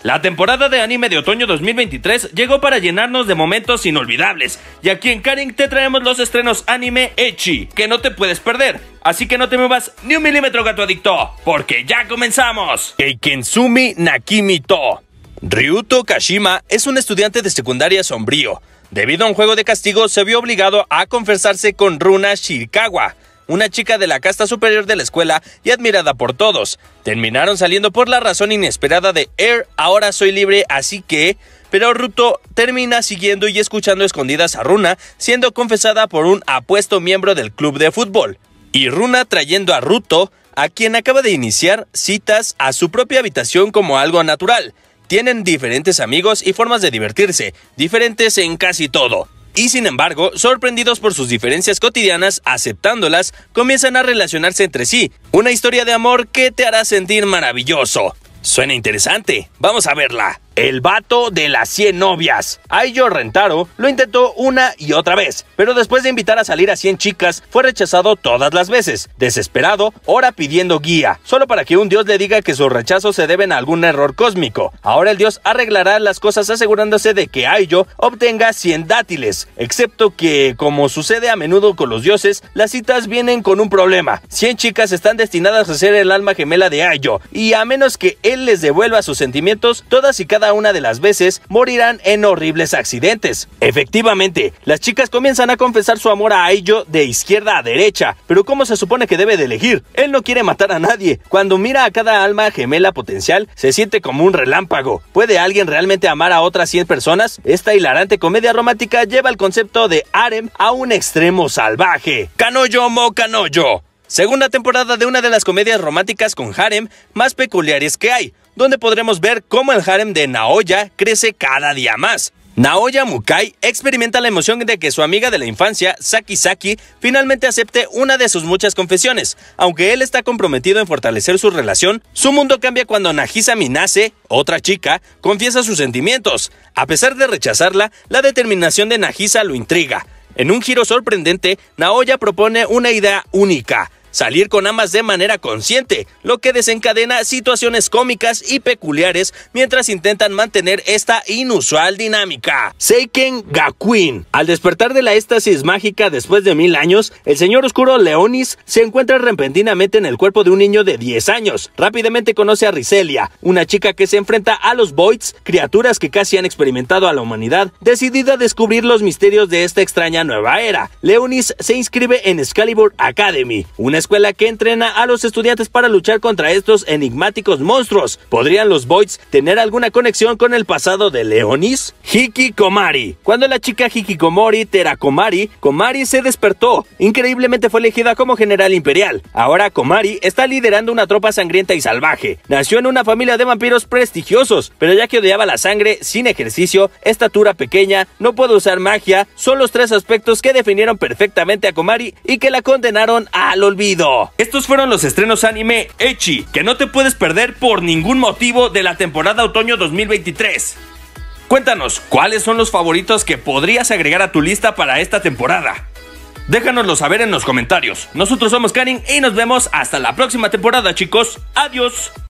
La temporada de anime de otoño 2023 llegó para llenarnos de momentos inolvidables, y aquí en Karin te traemos los estrenos anime ecchi, que no te puedes perder, así que no te muevas ni un milímetro, gato adicto, porque ya comenzamos. Keikensumi Nakimi to. Ryuto Kashima es un estudiante de secundaria sombrío. Debido a un juego de castigo, se vio obligado a confesarse con Runa Shirikawa, una chica de la casta superior de la escuela y admirada por todos. Terminaron saliendo por la razón inesperada de ahora soy libre, así que... Pero Ruto termina siguiendo y escuchando escondidas a Runa, siendo confesada por un apuesto miembro del club de fútbol. Y Runa trayendo a Ruto, a quien acaba de iniciar citas, a su propia habitación como algo natural. Tienen diferentes amigos y formas de divertirse, diferentes en casi todo. Y sin embargo, sorprendidos por sus diferencias cotidianas, aceptándolas, comienzan a relacionarse entre sí. Una historia de amor que te hará sentir maravilloso. Suena interesante, vamos a verla. El vato de las 100 novias. Aiyo Rentaro lo intentó una y otra vez, pero después de invitar a salir a 100 chicas, fue rechazado todas las veces. Desesperado, ahora pidiendo guía, solo para que un dios le diga que sus rechazos se deben a algún error cósmico. Ahora el dios arreglará las cosas asegurándose de que Aiyo obtenga 100 dátiles, excepto que, como sucede a menudo con los dioses, las citas vienen con un problema. 100 chicas están destinadas a ser el alma gemela de Aiyo, y a menos que él les devuelva sus sentimientos, todas y cada una de las veces morirán en horribles accidentes. Efectivamente, las chicas comienzan a confesar su amor a Aiyo de izquierda a derecha, pero ¿cómo se supone que debe de elegir? Él no quiere matar a nadie. Cuando mira a cada alma gemela potencial, se siente como un relámpago. ¿Puede alguien realmente amar a otras 100 personas? Esta hilarante comedia romántica lleva el concepto de harem a un extremo salvaje. Kanojo mo Kanojo. Segunda temporada de una de las comedias románticas con harem más peculiares que hay, donde podremos ver cómo el harem de Naoya crece cada día más. Naoya Mukai experimenta la emoción de que su amiga de la infancia, Saki Saki, finalmente acepte una de sus muchas confesiones. Aunque él está comprometido en fortalecer su relación, su mundo cambia cuando Nagisa Minase, otra chica, confiesa sus sentimientos. A pesar de rechazarla, la determinación de Nagisa lo intriga. En un giro sorprendente, Naoya propone una idea única: salir con ambas de manera consciente, lo que desencadena situaciones cómicas y peculiares mientras intentan mantener esta inusual dinámica. Seiken Gakuin. Al despertar de la éxtasis mágica después de 1000 años, el señor oscuro Leonis se encuentra repentinamente en el cuerpo de un niño de 10 años. Rápidamente conoce a Riselia, una chica que se enfrenta a los Voids, criaturas que casi han experimentado a la humanidad, decidida a descubrir los misterios de esta extraña nueva era. Leonis se inscribe en Excalibur Academy, una escuela que entrena a los estudiantes para luchar contra estos enigmáticos monstruos. ¿Podrían los Voids tener alguna conexión con el pasado de Leonis? Hikikomari. Cuando la chica Hikikomori Terakomari, Komari se despertó. Increíblemente fue elegida como general imperial. Ahora Komari está liderando una tropa sangrienta y salvaje. Nació en una familia de vampiros prestigiosos, pero ya que odiaba la sangre, sin ejercicio, estatura pequeña, no puede usar magia, son los 3 aspectos que definieron perfectamente a Komari y que la condenaron al olvido. Estos fueron los estrenos anime ecchi que no te puedes perder por ningún motivo de la temporada otoño 2023. Cuéntanos, ¿cuáles son los favoritos que podrías agregar a tu lista para esta temporada? Déjanoslo saber en los comentarios. Nosotros somos Karin y nos vemos hasta la próxima temporada, chicos. Adiós.